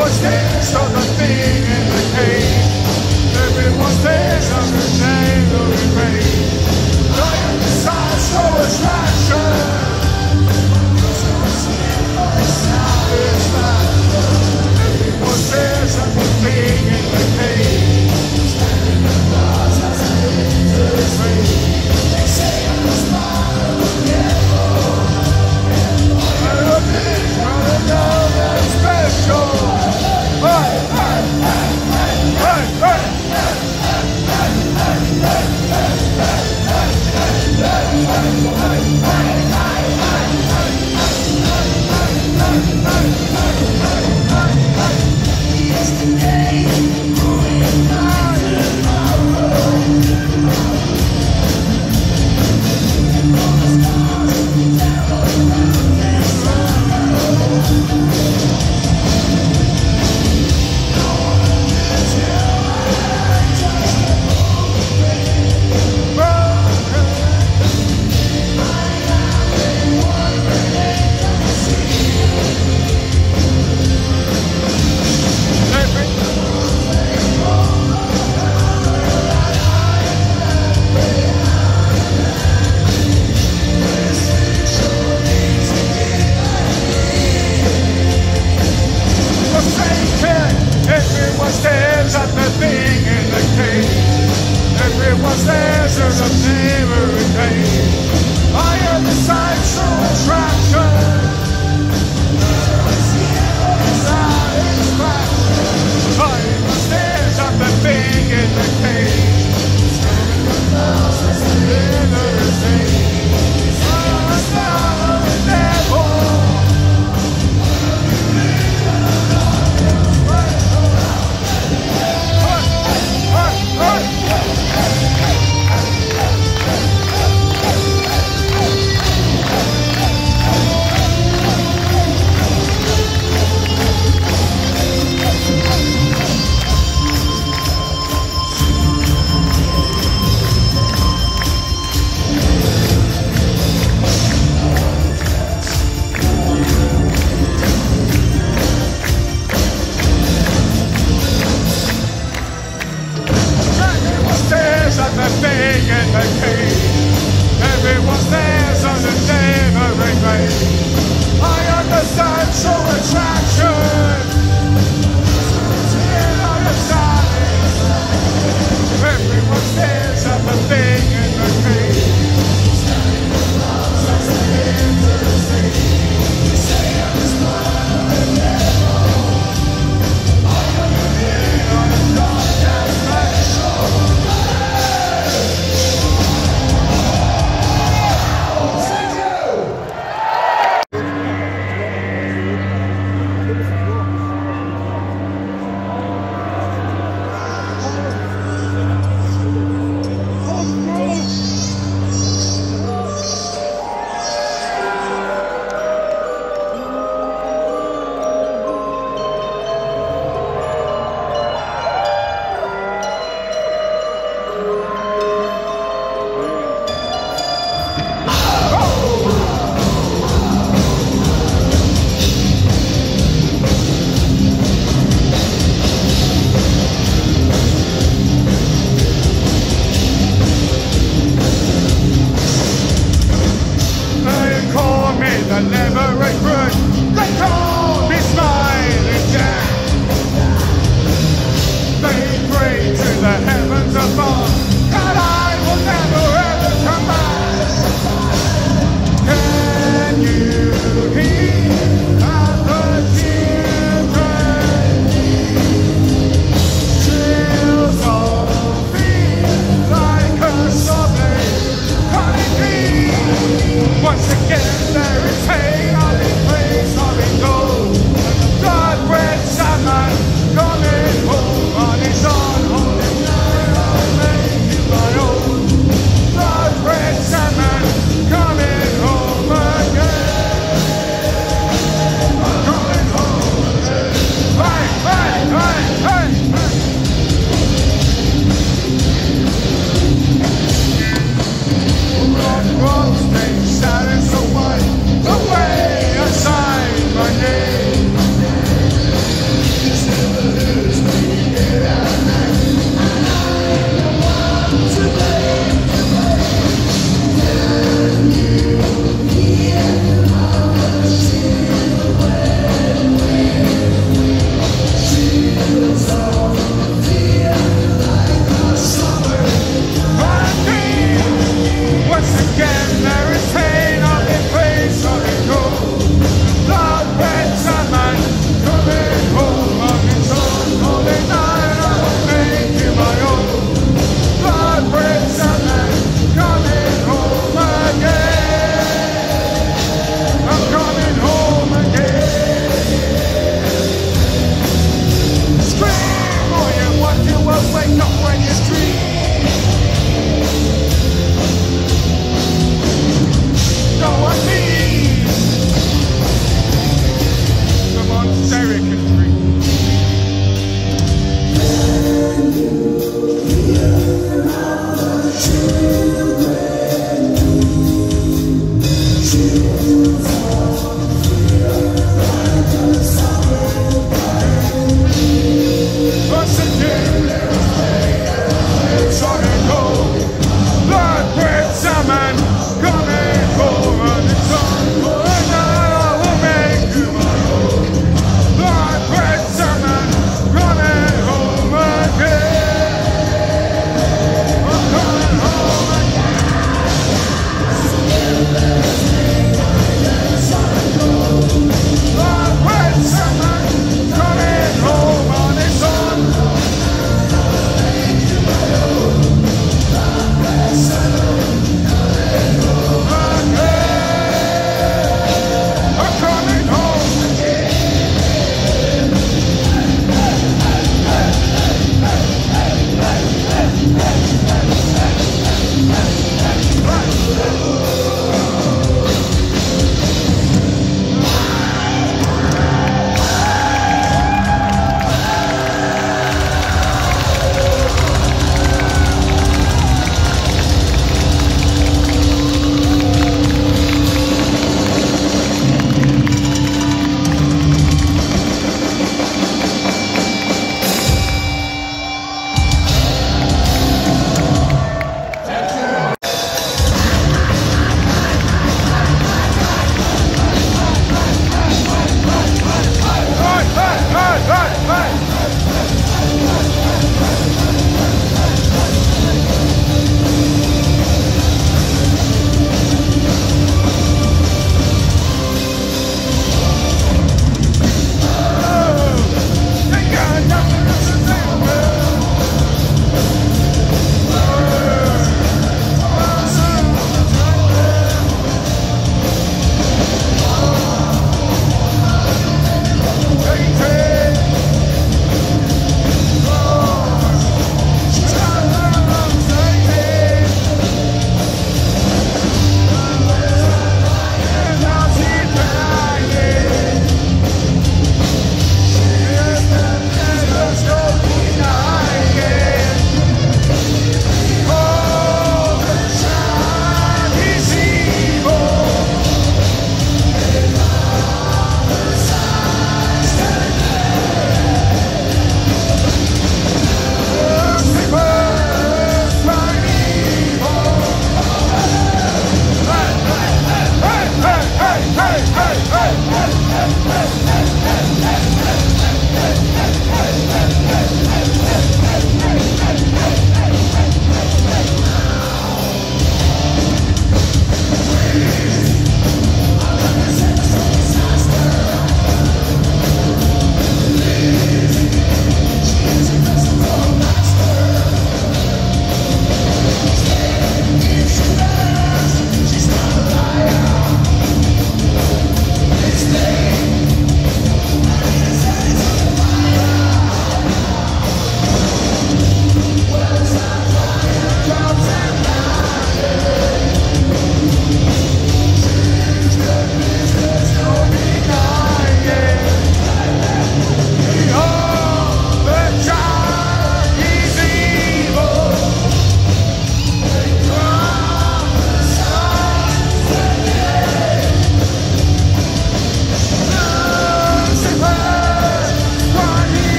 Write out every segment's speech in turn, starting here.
Everyone stares on the thing in the cage. Everyone stares on the name of the grave. Lion decides no attraction. Everyone stares at the thing in the cage. They say I'm a smile of the devil. I don't think I know that special. Hey, hey, hey, hey, yesterday, moving on tomorrow. All the stars tell about their sorrow. No one can tell I touched the broken. I have been wondering to see everyone stares at the thing in the cage. Everyone stares at the neighboring cage. I am the sights of attraction. Everyone stares at the thing in the cage.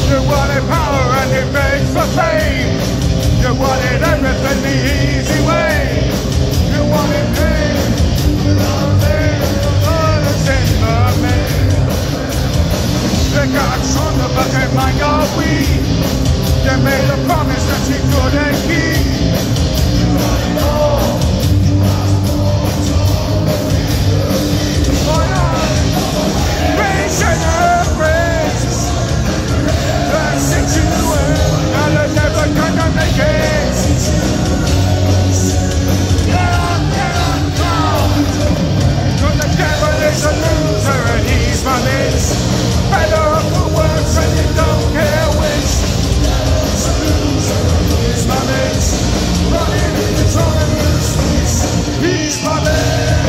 You wanted power and it makes for fame. You wanted everything the easy way. You wanted pain. They got stronger but their mind are weak. They made a promise that she couldn't keep. You wanted more. Oh yeah. Patient and grace. That sent you away. And they're never gonna make it. Get on down. Cause the devil is a loser and he's my mate. Better up for words and you don't care which. He's my mate. Running in the tournament streets. He's my mate.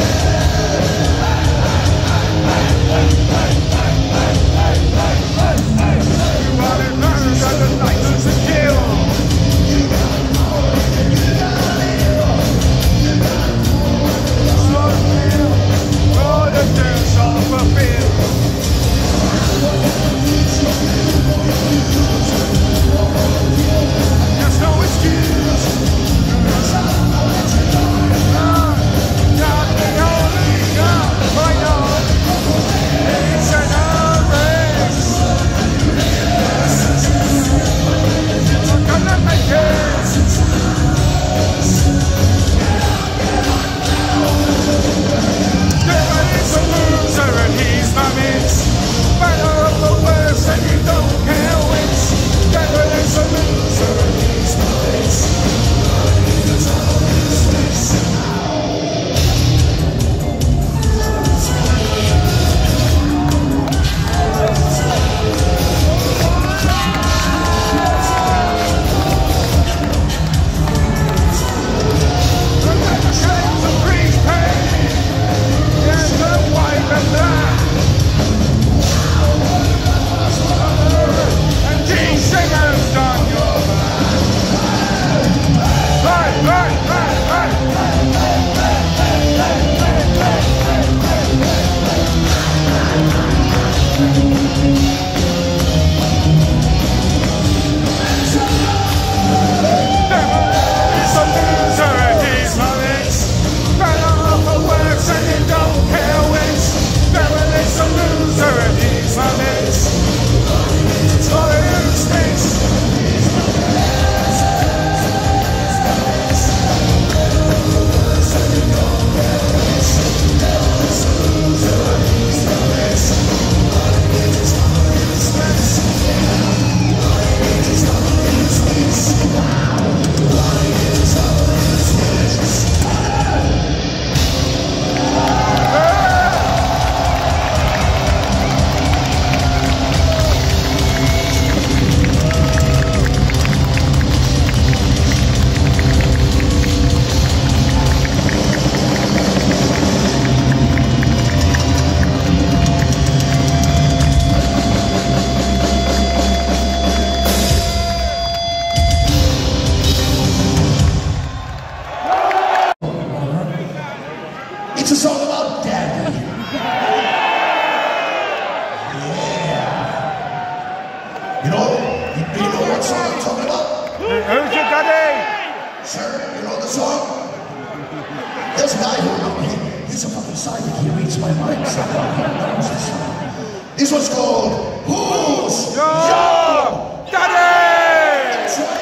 You want it murder and the night is a kill. Oh, the dance off a bill. There's no excuse. Not the only God I know. It's an race. I'm gonna make it. Devil is a loser and he's my mate. Better of the worst and you don't care which. Devil is a loser and he's my mate. Look at the shades of grief pain. There's the white and black. And King Singer's done your back. Right. Devil is a loser and he's my mate. Better off for words and you don't care which. Devil is a loser and he's my mate. All in space. It's a song about daddy. Yeah. You know what song I'm talking about? Who's your daddy? Sir, you know the song? There's a guy who, he's a fucking psychic. He reads my mind. This one's called Who's Your Daddy? That's right.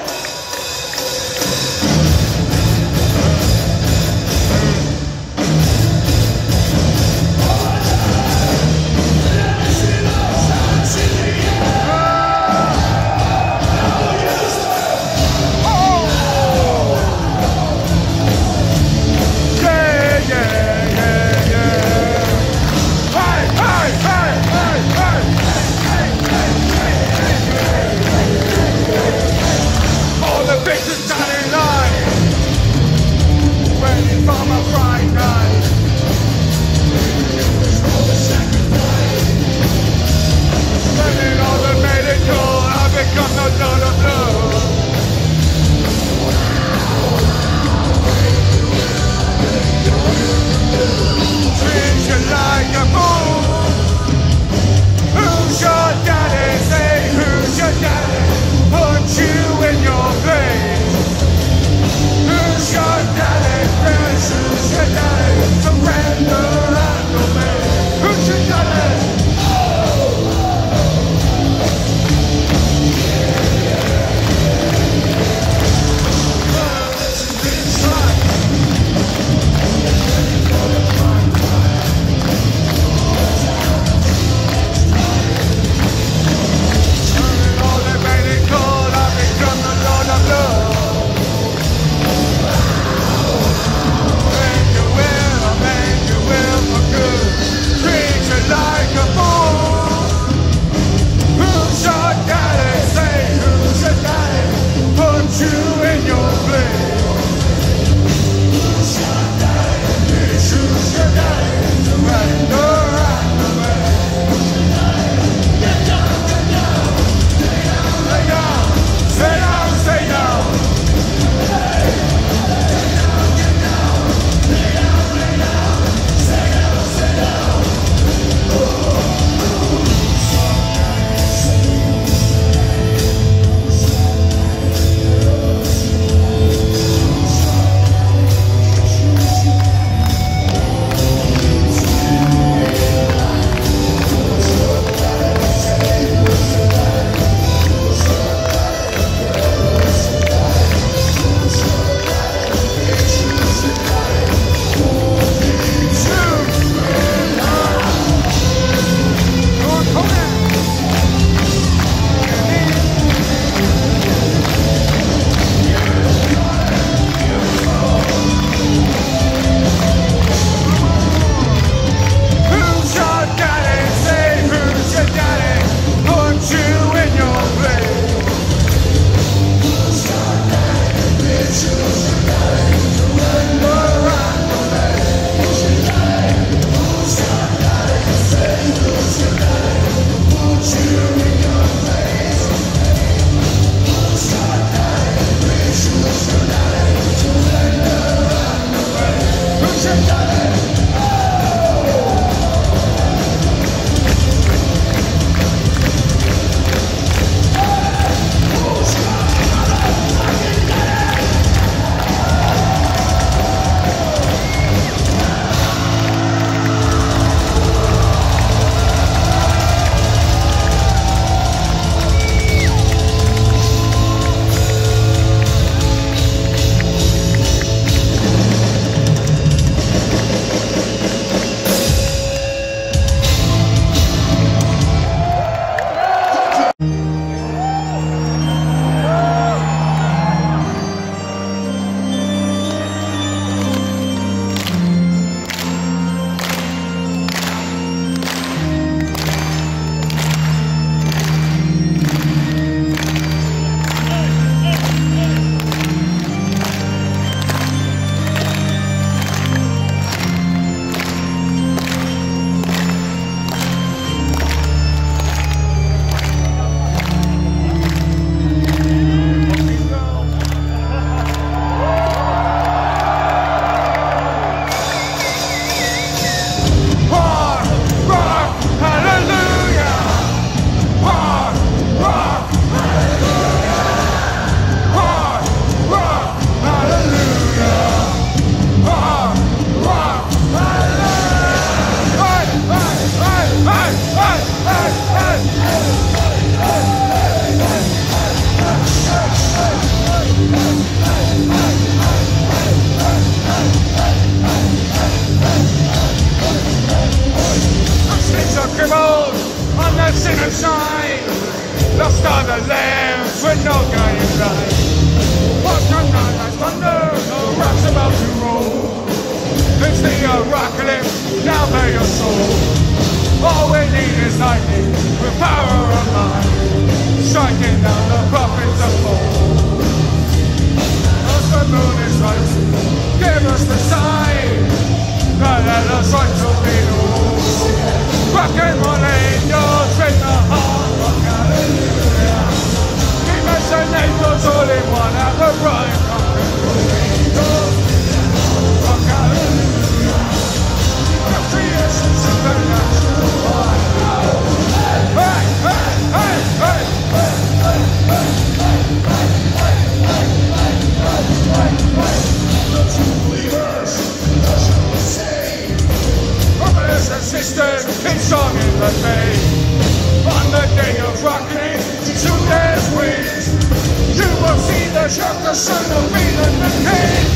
Hey! with no guiding light. Watch your night like thunder, the rock's about to roll. It's the apocalypse, now bear your soul. All we need is lightning, with power of mind, striking down the puppets of old. As the moon is rising, give us the sign, that let us right to be old. Rock and roll angels, break the heart, rock hallelujah. Keep us and angels all in one, at the bright rock and roll angels, rock hallelujah. The creation's supernatural fire. Hey, hey, hey, hey, hey, hey, hey, hey, hey, hey, hey, hey. The true believers, the shall say. Brothers and sisters, it's song in the day. On the day of reckoning, to their wings, you will see the shock, the sun will be the king.